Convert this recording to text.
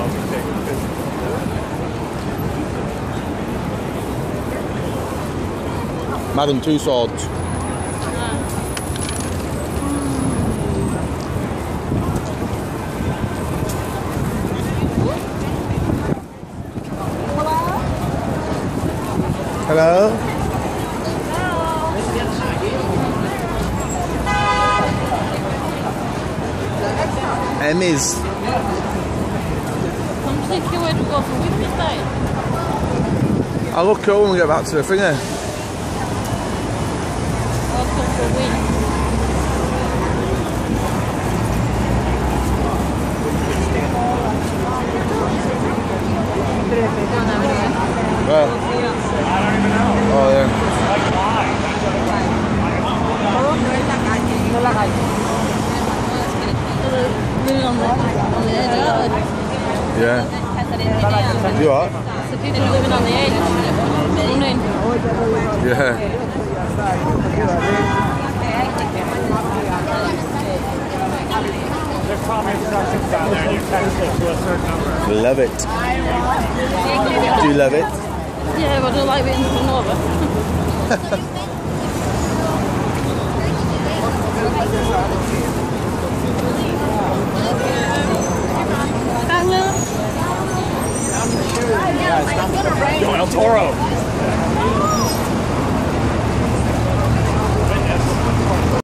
Madam Two Swords. Hello. Emmys. I'm thinking where to go for Whitby Side. I'll look cool when we get back to the finger. I'll come for Whitby. Where? Oh yeah. Living on the edge. Yeah. You what? So people living on the edge. Running. Yeah. There's probably instructions down there and you text it to a certain number. Love it. Do you love it? Yeah, but I don't like waiting for Nova.